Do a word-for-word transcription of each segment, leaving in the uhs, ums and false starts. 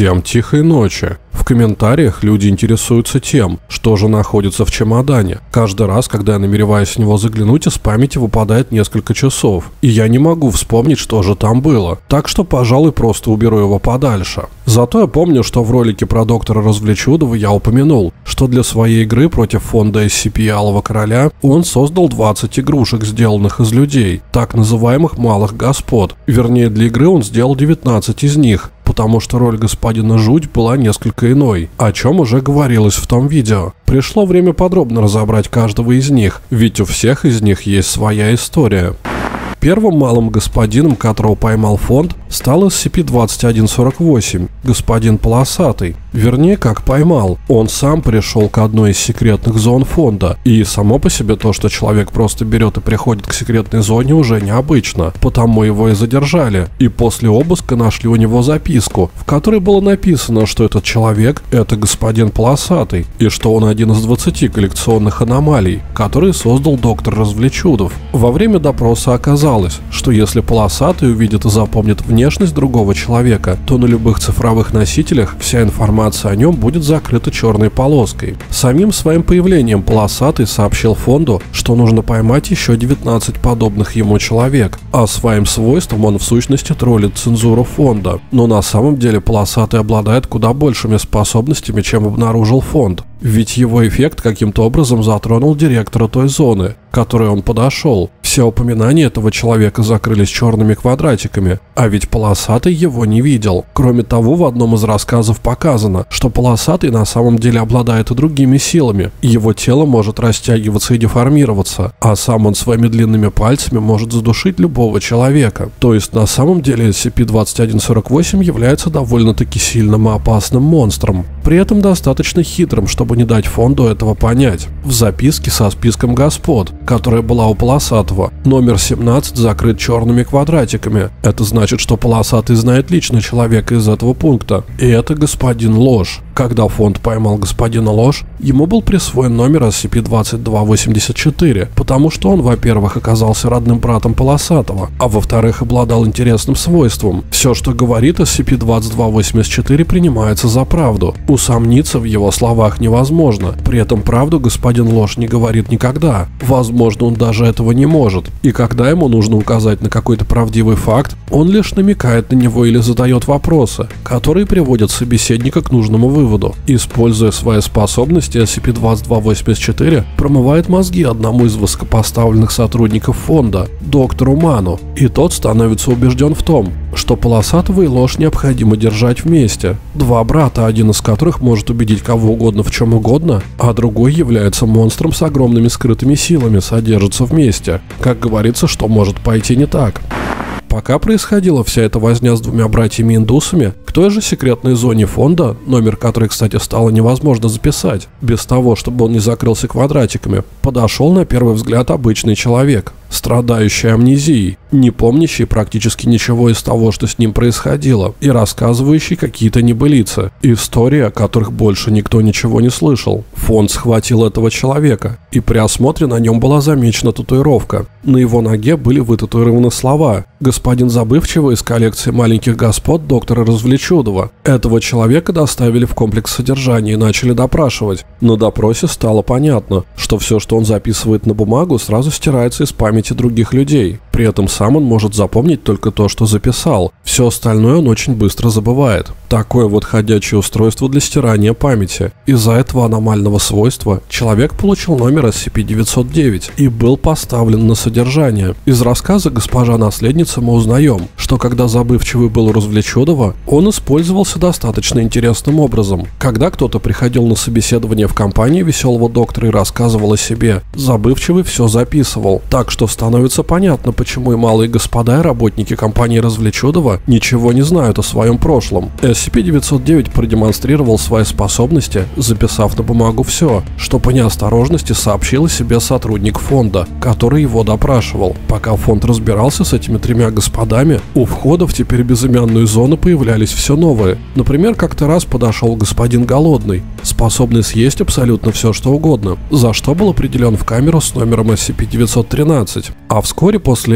Всем тихой ночи. В комментариях люди интересуются тем, что же находится в чемодане. Каждый раз, когда я намереваюсь в него заглянуть, из памяти выпадает несколько часов, и я не могу вспомнить, что же там было. Так что, пожалуй, просто уберу его подальше. Зато я помню, что в ролике про доктора Развлечудова я упомянул, что для своей игры против фонда эс си пи Алого Короля он создал двадцать игрушек, сделанных из людей, так называемых малых господ. Вернее, для игры он сделал девятнадцать из них, потому что роль господина Жуть была несколько иной, о чем уже говорилось в том видео. Пришло время подробно разобрать каждого из них, ведь у всех из них есть своя история. Первым малым господином, которого поймал фонд, стал эс си пи двадцать один сорок восемь, господин Полосатый. Вернее, как поймал. Он сам пришел к одной из секретных зон фонда, и само по себе то, что человек просто берет и приходит к секретной зоне, уже необычно, потому его и задержали. И после обыска нашли у него записку, в которой было написано, что этот человек – это господин Полосатый, и что он один из двадцати коллекционных аномалий, которые создал доктор Развлечудов. Во время допроса оказалось, что если Полосатый увидит и запомнит внешность другого человека, то на любых цифровых носителях вся информация о нем будет закрыта черной полоской. Самим своим появлением Полосатый сообщил фонду, что нужно поймать еще девятнадцать подобных ему человек, а своим свойством он в сущности троллит цензуру фонда. Но на самом деле Полосатый обладает куда большими способностями, чем обнаружил фонд. Ведь его эффект каким-то образом затронул директора той зоны, к которой он подошел. Все упоминания этого человека закрылись черными квадратиками, а ведь Полосатый его не видел. Кроме того, в одном из рассказов показано, что Полосатый на самом деле обладает и другими силами. Его тело может растягиваться и деформироваться, а сам он своими длинными пальцами может задушить любого человека. То есть на самом деле эс си пи двадцать один сорок восемь является довольно-таки сильным и опасным монстром. При этом достаточно хитрым, чтобы не дать фонду этого понять. В записке со списком господ, которая была у Полосатого, номер семнадцать закрыт черными квадратиками. Это значит, что Полосатый знает лично человека из этого пункта, и это господин Ложь. Когда фонд поймал господина Ложь, ему был присвоен номер эс си пи двадцать два восемьдесят четыре, потому что он, во-первых, оказался родным братом Полосатого, а во-вторых, обладал интересным свойством. Все, что говорит эс си пи двадцать два восемьдесят четыре, принимается за правду. Усомниться в его словах невозможно. При этом правду господин Ложь не говорит никогда. Возможно, он даже этого не может. И когда ему нужно указать на какой-то правдивый факт, он лишь намекает на него или задает вопросы, которые приводят собеседника к нужному выводу. Используя свои способности, эс си пи двадцать два восемьдесят четыре промывает мозги одному из высокопоставленных сотрудников фонда, доктору Ману, и тот становится убежден в том, что Полосатого и Ложь необходимо держать вместе. Два брата, один из которых может убедить кого угодно в чем угодно, а другой является монстром с огромными скрытыми силами, содержатся вместе. Как говорится, что может пойти не так. Пока происходила вся эта возня с двумя братьями-индусами, к той же секретной зоне фонда, номер которой, кстати, стало невозможно записать, без того, чтобы он не закрылся квадратиками, подошел на первый взгляд обычный человек, страдающий амнезией, не помнящий практически ничего из того, что с ним происходило, и рассказывающий какие-то небылицы, истории, о которых больше никто ничего не слышал. Фонд схватил этого человека, и при осмотре на нем была замечена татуировка. На его ноге были вытатуированы слова «Господин Забывчивый» из коллекции маленьких господ доктора Развлечудова. Этого человека доставили в комплекс содержания и начали допрашивать. На допросе стало понятно, что все, что он записывает на бумагу, сразу стирается из памяти других людей. При этом сам он может запомнить только то, что записал. Все остальное он очень быстро забывает. Такое вот ходячее устройство для стирания памяти. Из-за этого аномального свойства человек получил номер эс си пи девятьсот девять и был поставлен на содержание. Из рассказа «Госпожа наследница» мы узнаем, что когда Забывчивый был у Развлечудова, он использовался достаточно интересным образом. Когда кто-то приходил на собеседование в компании веселого доктора и рассказывал о себе, Забывчивый все записывал. Так что становится понятно, почему и малые господа и работники компании Развлечудова ничего не знают о своем прошлом. эс си пи девятьсот девять продемонстрировал свои способности, записав на бумагу все, что по неосторожности сообщил о себе сотрудник фонда, который его допрашивал. Пока фонд разбирался с этими тремя господами, у входа в теперь безымянную зону появлялись все новые. Например, как-то раз подошел господин Голодный, способный съесть абсолютно все, что угодно, за что был определен в камеру с номером эс си пи девятьсот тринадцать. А вскоре после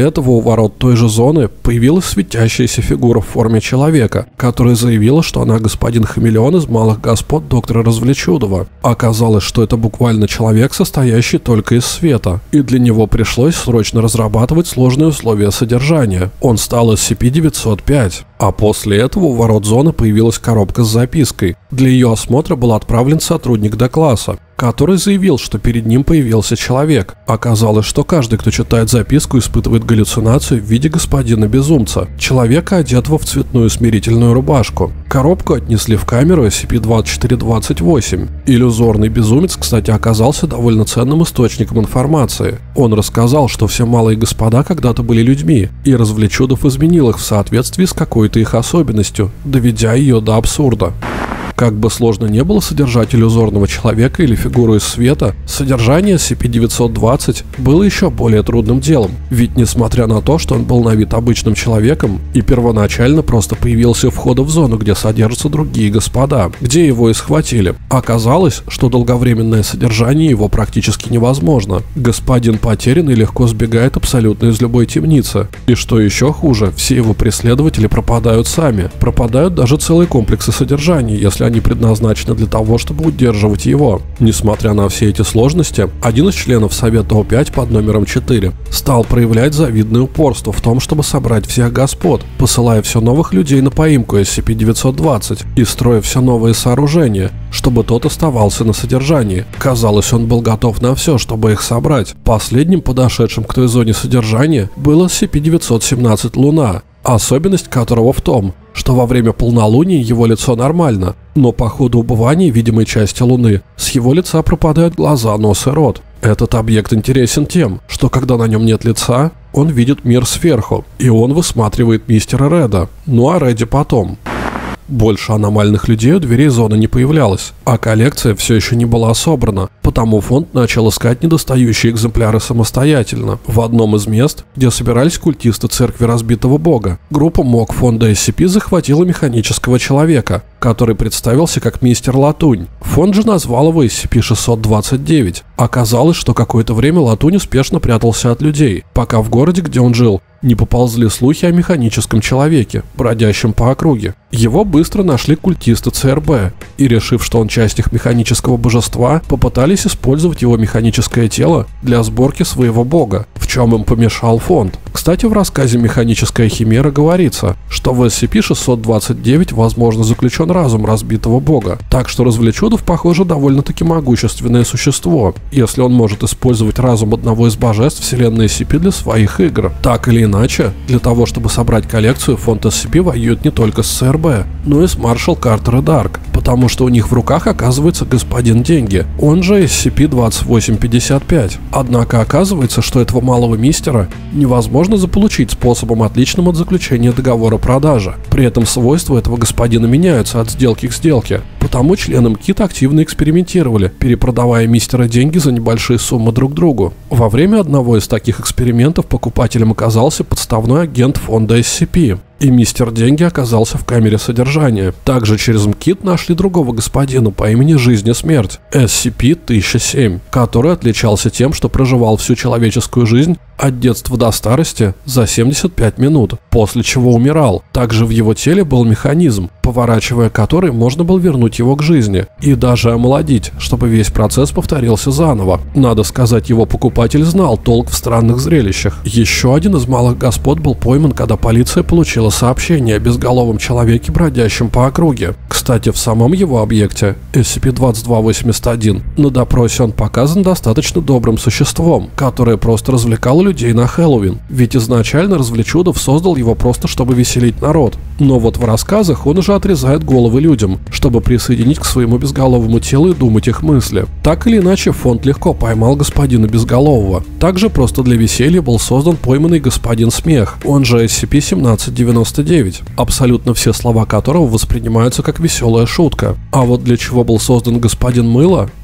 этого у ворот той же зоны появилась светящаяся фигура в форме человека, которая заявила, что она господин Хамелеон из «Малых господ» доктора Развлечудова. Оказалось, что это буквально человек, состоящий только из света, и для него пришлось срочно разрабатывать сложные условия содержания. Он стал эс си пи девятьсот пять. А после этого у ворот зоны появилась коробка с запиской. Для ее осмотра был отправлен сотрудник Д-класса, который заявил, что перед ним появился человек. Оказалось, что каждый, кто читает записку, испытывает галлюцинацию в виде господина-безумца, человека, одетого в цветную смирительную рубашку. Коробку отнесли в камеру эс си пи двадцать четыре двадцать восемь. Иллюзорный безумец, кстати, оказался довольно ценным источником информации. Он рассказал, что все малые господа когда-то были людьми, и Развлечудов изменил их в соответствии с какой-то их особенностью, доведя ее до абсурда. Как бы сложно не было содержать иллюзорного человека или фигуру из света, содержание эс си пи девятьсот двадцать было еще более трудным делом. Ведь несмотря на то, что он был на вид обычным человеком и первоначально просто появился у входа в зону, где содержатся другие господа, где его и схватили, оказалось, что долговременное содержание его практически невозможно. Господин потерян и легко сбегает абсолютно из любой темницы. И что еще хуже, все его преследователи пропадают сами. Пропадают даже целые комплексы содержания, если они предназначены для того, чтобы удерживать его. Несмотря на все эти сложности, один из членов Совета О пять под номером четыре стал проявлять завидное упорство в том, чтобы собрать всех господ, посылая все новых людей на поимку эс си пи девятьсот двадцать и строя все новые сооружения, чтобы тот оставался на содержании. Казалось, он был готов на все, чтобы их собрать. Последним подошедшим к той зоне содержания был эс си пи девятьсот семнадцать «Луна», особенность которого в том, что во время полнолуния его лицо нормально, но по ходу убывания видимой части Луны с его лица пропадают глаза, нос и рот. Этот объект интересен тем, что когда на нем нет лица, он видит мир сверху, и он высматривает мистера Реда, ну а Редди потом. Больше аномальных людей у дверей зоны не появлялось, а коллекция все еще не была собрана, потому фонд начал искать недостающие экземпляры самостоятельно. В одном из мест, где собирались культисты церкви разбитого бога, группа МОК фонда эс си пи захватила механического человека, который представился как мистер Латунь. Фонд же назвал его эс си пи шестьсот двадцать девять. Оказалось, что какое-то время Латунь успешно прятался от людей, пока в городе, где он жил, не поползли слухи о механическом человеке, бродящем по округе. Его быстро нашли культисты цэ эр бэ, и, решив, что он часть их механического божества, попытались использовать его механическое тело для сборки своего бога, в чем им помешал фонд. Кстати, в рассказе «Механическая химера» говорится, что в эс си пи шестьсот двадцать девять, возможно, заключен разум разбитого бога, так что Развлечудов, похоже, довольно-таки могущественное существо, если он может использовать разум одного из божеств вселенной эс си пи для своих игр. Так или иначе, для того, чтобы собрать коллекцию, фонд эс си пи воюет не только с цэ эр бэ, но и с Маршал Картер и Дарк, потому что у них в руках оказывается господин Деньги, он же эс си пи двадцать восемь пятьдесят пять. Однако оказывается, что этого малого мистера невозможно заполучить способом, отличным от заключения договора продажи. При этом свойства этого господина меняются от сделки к сделке, потому членам КИТ активно экспериментировали, перепродавая мистера Деньги за небольшие суммы друг другу. Во время одного из таких экспериментов покупателем оказался подставной агент фонда эс си пи. И мистер Деньги оказался в камере содержания. Также через МКИТ нашли другого господина по имени Жизнь и Смерть, эс си пи тысяча семь, который отличался тем, что проживал всю человеческую жизнь от детства до старости за семьдесят пять минут, после чего умирал. Также в его теле был механизм, поворачивая который можно было вернуть его к жизни и даже омолодить, чтобы весь процесс повторился заново. Надо сказать, его покупатель знал толк в странных зрелищах. Еще один из малых господ был пойман, когда полиция получила сообщение о безголовом человеке, бродящем по округе. Кстати, в самом его объекте, эс си пи двадцать два восемьдесят один, на допросе он показан достаточно добрым существом, которое просто развлекало людей на Хэллоуин, ведь изначально Развлечудов создал его просто чтобы веселить народ. Но вот в рассказах он уже отрезает головы людям, чтобы присоединить к своему безголовому телу и думать их мысли. Так или иначе, фонд легко поймал господина Безголового. Также просто для веселья был создан пойманный господин Смех, он же эс си пи семнадцать девяносто девять, абсолютно все слова которого воспринимаются как веселая шутка. А вот для чего был создан господин Мыло,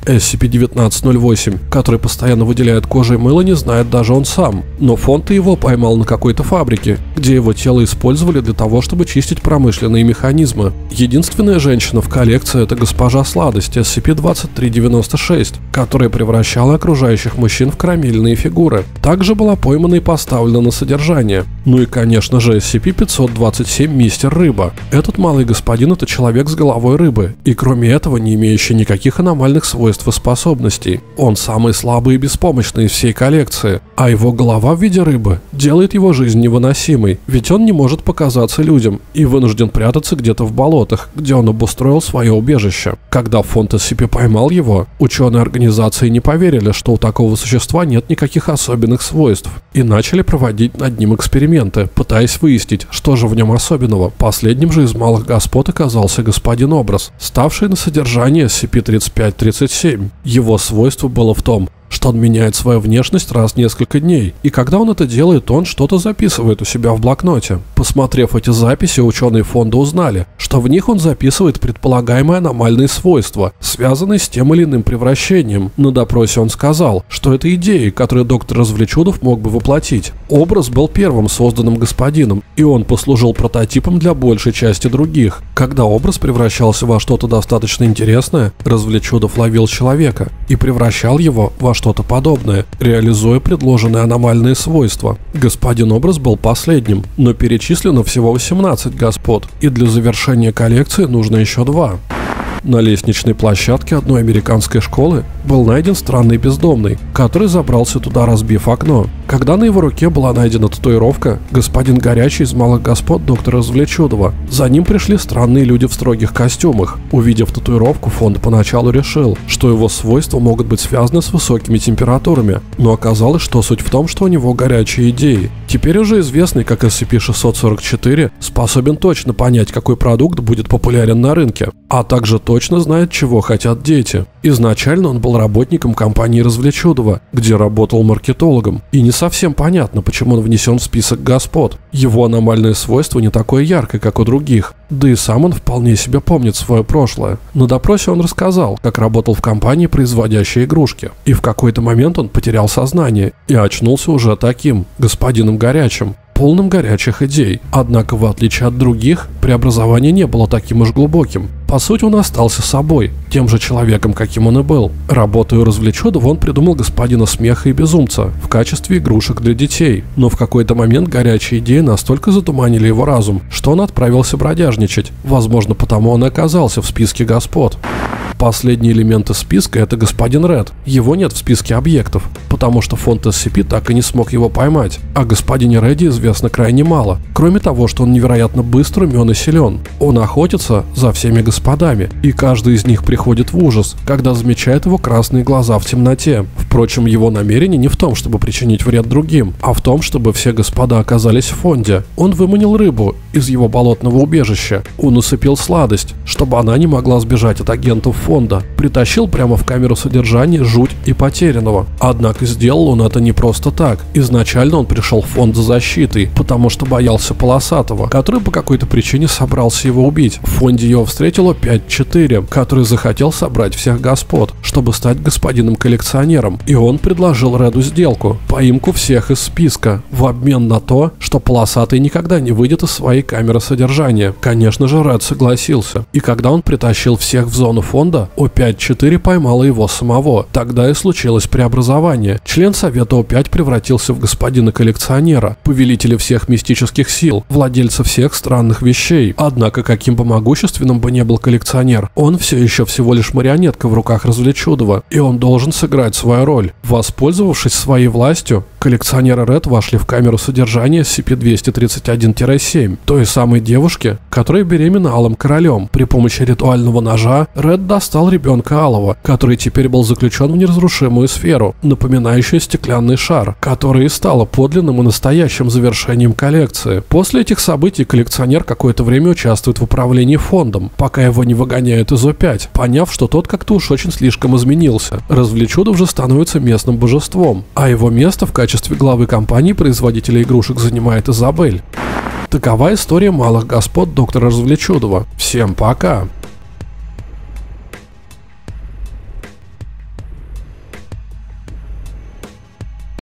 эс си пи девятнадцать ноль восемь, который постоянно выделяет кожей мыло, не знает даже он сам. Но фонд его поймал на какой-то фабрике, где его тело использовали для того, чтобы чистить промышленные механизмы. Единственная женщина в коллекции – это госпожа Сладость эс си пи двадцать три девяносто шесть, которая превращала окружающих мужчин в карамельные фигуры. Также была поймана и поставлена на содержание. Ну и, конечно же, эс си пи пятьсот двадцать семь Мистер Рыба. Этот малый господин – это человек с головой рыбы, и кроме этого не имеющий никаких аномальных свойств и способностей. Он самый слабый и беспомощный из всей коллекции, а его голова в виде рыбы делает его жизнь невыносимой, ведь он не может показаться людям и вынужден прятаться где-то в болотах, где он обустроил свое убежище. Когда фонд эс си пи поймал его, ученые организации не поверили, что у такого существа нет никаких особенных свойств, и начали проводить над ним эксперименты, пытаясь выяснить, что же в нем особенного. Последним же из малых господ оказался господин Образ, ставший на содержание эс си пи тридцать пять тридцать семь. Его свойство было в том, что он меняет свою внешность раз в несколько дней, и когда он это делает, он что-то записывает у себя в блокноте. Посмотрев эти записи, ученые фонда узнали, что в них он записывает предполагаемые аномальные свойства, связанные с тем или иным превращением. На допросе он сказал, что это идеи, которые доктор Развлечудов мог бы воплотить. Образ был первым созданным господином, и он послужил прототипом для большей части других. Когда образ превращался во что-то достаточно интересное, Развлечудов ловил человека и превращал его во что-то подобное, реализуя предложенные аномальные свойства. Господин Образ был последним, но перечислено всего восемнадцать господ, и для завершения коллекции нужно еще два. На лестничной площадке одной американской школы был найден странный бездомный, который забрался туда, разбив окно. Когда на его руке была найдена татуировка «Господин Горячий из малых господ доктора Развлечудова», за ним пришли странные люди в строгих костюмах. Увидев татуировку, фонд поначалу решил, что его свойства могут быть связаны с высокими температурами, но оказалось, что суть в том, что у него горячие идеи. Теперь уже известный как эс си пи шестьсот сорок четыре способен точно понять, какой продукт будет популярен на рынке, а также точно знает, чего хотят дети. Изначально он был работником компании Развлечудова, где работал маркетологом, и не совсем понятно, почему он внесен в список господ. Его аномальное свойство не такое яркое, как у других, да и сам он вполне себе помнит свое прошлое. На допросе он рассказал, как работал в компании, производящей игрушки, и в какой-то момент он потерял сознание и очнулся уже таким, господином Горячим, полным горячих идей. Однако, в отличие от других, преобразование не было таким уж глубоким. По сути, он остался собой, тем же человеком, каким он и был. Работая у Развлечудова, он придумал господина Смеха и Безумца в качестве игрушек для детей. Но в какой-то момент горячие идеи настолько затуманили его разум, что он отправился бродяжничать. Возможно, потому он и оказался в списке господ. Последний элемент из списка – это господин Ред. Его нет в списке объектов, потому что фонд эс си пи так и не смог его поймать. О господине Реде известно крайне мало, кроме того, что он невероятно быстр, умен и силен. Он охотится за всеми господами, и каждый из них приходит в ужас, когда замечает его красные глаза в темноте. Впрочем, его намерение не в том, чтобы причинить вред другим, а в том, чтобы все господа оказались в фонде. Он выманил рыбу из его болотного убежища. Он усыпил Сладость, чтобы она не могла сбежать от агентов фонда. Притащил прямо в камеру содержания Жуть и Потерянного. Однако сделал он это не просто так. Изначально он пришел в фонд за защитой, потому что боялся Полосатого, который по какой-то причине собрался его убить. В фонде его встретило пять четыре, который захотел собрать всех господ, чтобы стать господином-коллекционером. И он предложил Реду сделку – поимку всех из списка, в обмен на то, что Полосатый никогда не выйдет из своей камеры содержания. Конечно же, Ред согласился. И когда он притащил всех в зону фонда, О пять четыре поймала его самого. Тогда и случилось преобразование. Член Совета О пять превратился в господина-коллекционера, повелителя всех мистических сил, владельца всех странных вещей. Однако, каким бы могущественным бы ни был коллекционер, он все еще всего лишь марионетка в руках Развлечудова, и он должен сыграть свою роль. Воспользовавшись своей властью, коллекционеры Ред вошли в камеру содержания эс си пи двести тридцать один семь, той самой девушки, которая беременна Алым Королем. При помощи ритуального ножа Ред достал ребенка Алого, который теперь был заключен в неразрушимую сферу, напоминающую стеклянный шар, которая и стала подлинным и настоящим завершением коллекции. После этих событий коллекционер какое-то время участвует в управлении фондом, пока его не выгоняют из О пять, поняв, что тот как-то уж очень слишком изменился. Развлечудов же становится местным божеством, а его место в качестве главы компании-производителя игрушек занимает Изабель. Такова история малых господ доктора Развлечудова. Всем пока!